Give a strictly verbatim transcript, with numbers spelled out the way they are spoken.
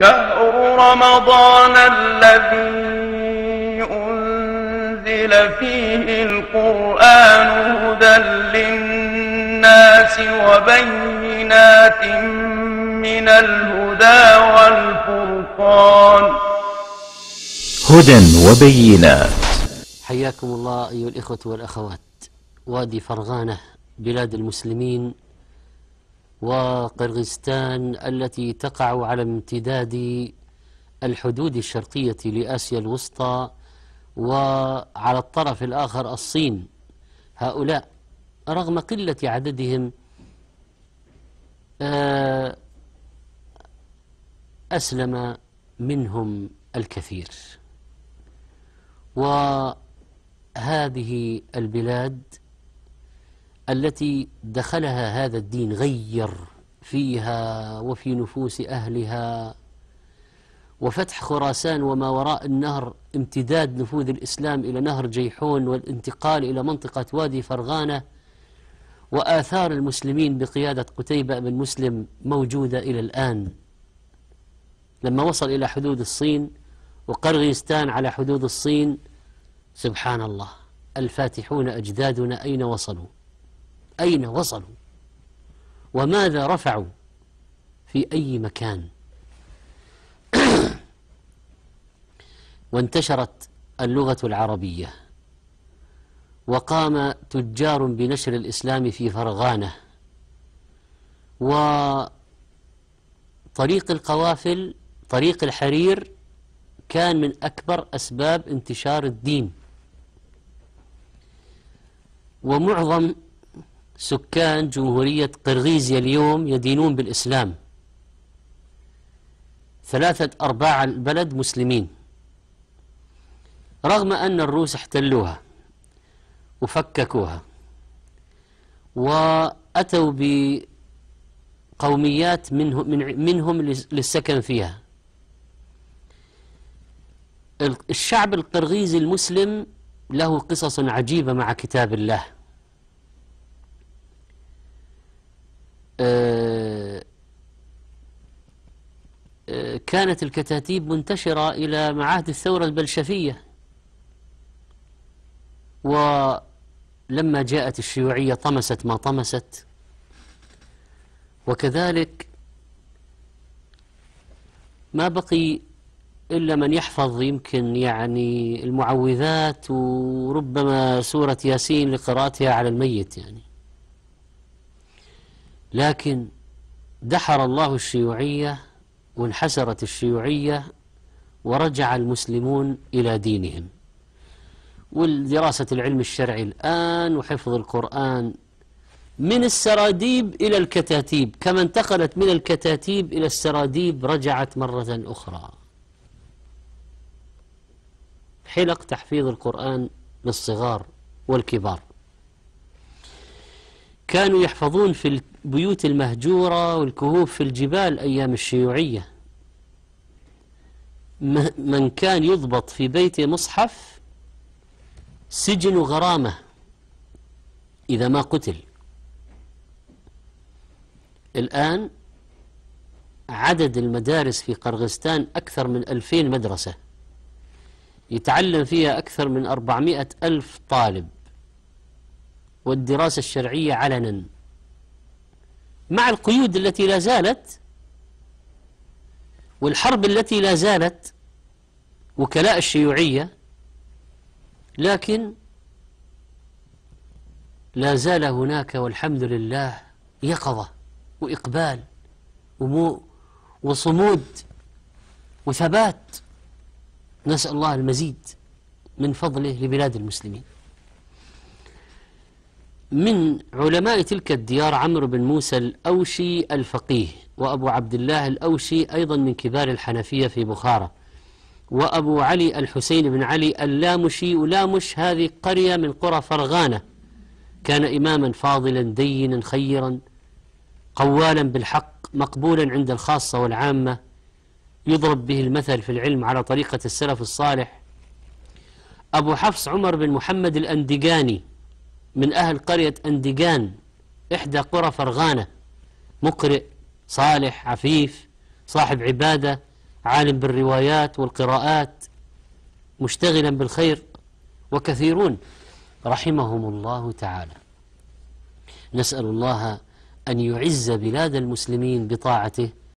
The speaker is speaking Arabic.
شهر رمضان الذي أنزل فيه القرآن هدى للناس وبينات من الهدى والفرقان. هدى وبينات. حياكم الله أيها الإخوة والأخوات. وادي فرغانة بلاد المسلمين وقرغيزستان التي تقع على امتداد الحدود الشرقية لآسيا الوسطى، وعلى الطرف الآخر الصين. هؤلاء رغم قلة عددهم أسلم منهم الكثير، وهذه البلاد التي دخلها هذا الدين غير فيها وفي نفوس أهلها، وفتح خراسان وما وراء النهر، امتداد نفوذ الإسلام إلى نهر جيحون والانتقال إلى منطقة وادي فرغانة، وآثار المسلمين بقيادة قتيبة بن مسلم موجودة إلى الآن. لما وصل إلى حدود الصين وقرغيزستان على حدود الصين، سبحان الله، الفاتحون أجدادنا أين وصلوا؟ أين وصلوا؟ وماذا رفعوا في أي مكان؟ وانتشرت اللغة العربية، وقام تجار بنشر الإسلام في فرغانة، وطريق القوافل طريق الحرير كان من أكبر أسباب انتشار الدين. ومعظم سكان جمهورية قرغيزيا اليوم يدينون بالإسلام، ثلاثة أرباع البلد مسلمين، رغم أن الروس احتلوها وفككوها وأتوا بقوميات منهم, منهم للسكن فيها. الشعب القرغيزي المسلم له قصص عجيبة مع كتاب الله. كانت الكتاتيب منتشرة إلى معاهد الثورة البلشفية، ولما جاءت الشيوعية طمست ما طمست، وكذلك ما بقي إلا من يحفظ يمكن يعني المعوذات وربما سورة ياسين لقراءتها على الميت يعني. لكن دحر الله الشيوعية وانحسرت الشيوعية ورجع المسلمون إلى دينهم، والدراسة العلم الشرعي الآن وحفظ القرآن من السراديب إلى الكتاتيب، كما انتقلت من الكتاتيب إلى السراديب رجعت مرة أخرى. حلق تحفيظ القرآن للصغار والكبار، كانوا يحفظون في البيوت المهجورة والكهوف في الجبال أيام الشيوعية. من كان يضبط في بيته مصحف سجن غرامة إذا ما قتل. الآن عدد المدارس في قرغيزستان أكثر من ألفين مدرسة، يتعلم فيها أكثر من أربعمائة ألف طالب، والدراسة الشرعية علنا، مع القيود التي لا زالت والحرب التي لا زالت، وكلاء الشيوعية، لكن لا زال هناك والحمد لله يقظة وإقبال وصمود وثبات. نسأل الله المزيد من فضله لبلاد المسلمين. من علماء تلك الديار عمرو بن موسى الأوشي الفقيه، وأبو عبد الله الأوشي أيضا من كبار الحنفية في بخارى، وأبو علي الحسين بن علي اللامشي، ولامش هذه قرية من قرى فرغانة. كان إماما فاضلا دينا خيرا قوالا بالحق مقبولا عند الخاصة والعامة، يضرب به المثل في العلم على طريقة السلف الصالح. أبو حفص عمر بن محمد الأندقاني من أهل قرية أندقان إحدى قرى فرغانة، مقرئ صالح عفيف صاحب عبادة عالم بالروايات والقراءات مشتغلا بالخير، وكثيرون رحمهم الله تعالى. نسأل الله أن يعز بلاد المسلمين بطاعته